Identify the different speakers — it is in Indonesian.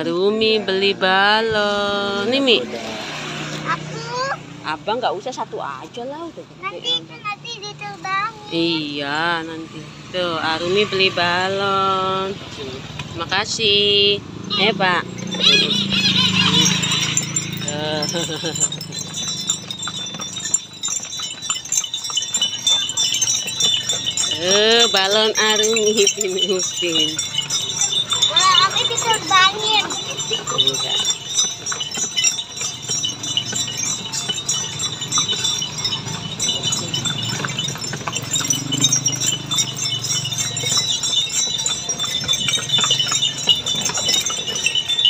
Speaker 1: Arumi beli balon. Nih Mi.
Speaker 2: Aku.
Speaker 1: Abang nggak usah satu aja lah udah gede.
Speaker 2: Nanti diterbangin.
Speaker 1: Iya nanti. Tuh Arumi beli balon. Makasih. Pak. Balon Arumi Upin.
Speaker 2: Boleh kami diterbangin.
Speaker 1: Enggak.